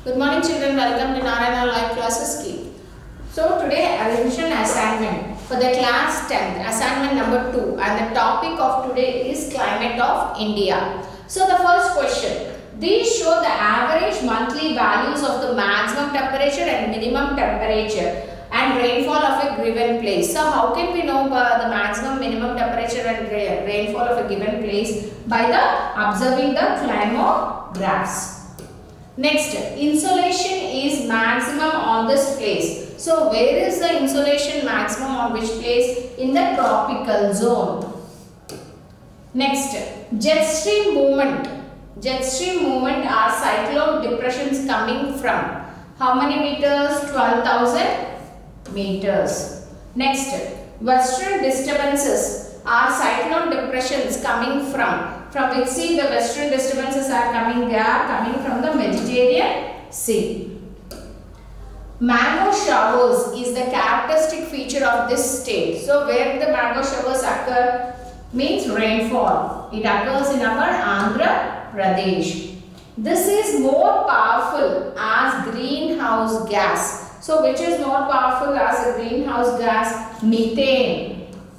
Good morning children, welcome to Narayana Live Classes Key. So today revision assignment for the class 10th, assignment number 2, and the topic of today is climate of India. So the first question, these show the average monthly values of the maximum temperature and minimum temperature and rainfall of a given place. So how can we know the maximum, minimum temperature and rainfall of a given place? By the observing the climographs. Next, insolation is maximum on this place. So where is the insolation maximum on which place? In the tropical zone. Next, jet stream movement. Jet stream movement are cyclone depressions coming from how many meters? 12,000 meters. Next, western disturbances are cyclone depressions coming from which sea the western disturbances are coming? They are coming from the Mediterranean Sea. Mango showers is the characteristic feature of this state. So where the mango showers occur means rainfall. It occurs in our Andhra Pradesh. This is more powerful as greenhouse gas. So which is more powerful as a greenhouse gas? Methane.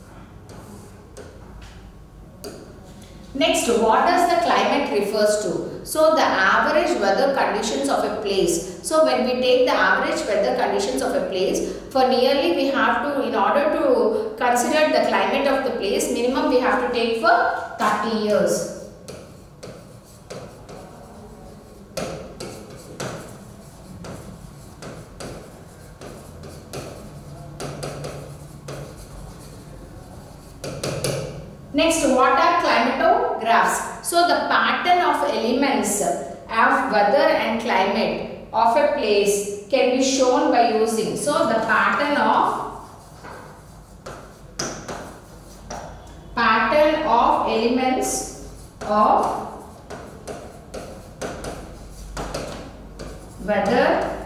Next, what does the climate refers to? So the average weather conditions of a place. So when we take the average weather conditions of a place, for nearly we have to, in order to consider the climate of the place, minimum we have to take for 30 years. Next, what are climatographs? So the pattern of elements of weather and climate of a place can be shown by using. So the pattern of elements of weather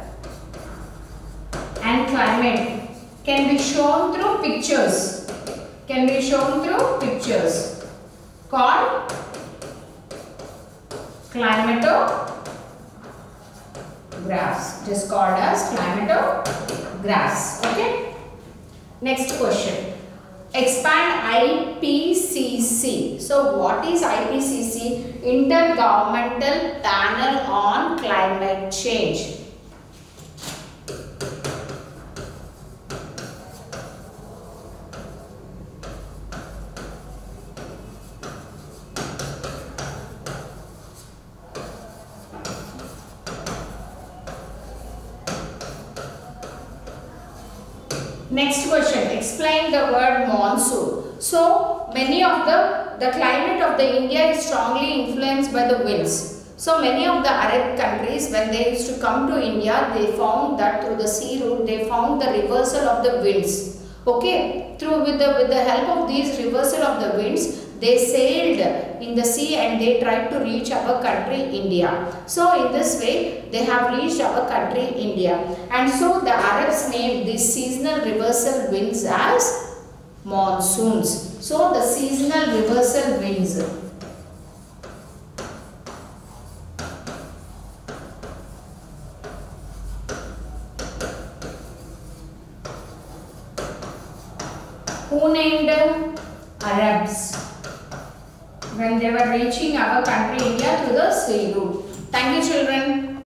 and climate can be shown through pictures. Called climatographs. Just called as climatographs. Okay. Next question. Expand IPCC. So what is IPCC? Intergovernmental Panel on Climate Change. Next question, explain the word monsoon. So many of the climate of the India is strongly influenced by the winds. So many of the Arab countries, when they used to come to India, they found that through the sea route, they found the reversal of the winds. Okay, with the help of these reversal of the winds, they sailed in the sea and they tried to reach our country India. So in this way they have reached our country India, and so the Arabs named these seasonal reversal winds as monsoons. So the seasonal reversal winds. Who named them? Arabs, when they were reaching our country India through the sea route. Thank you children.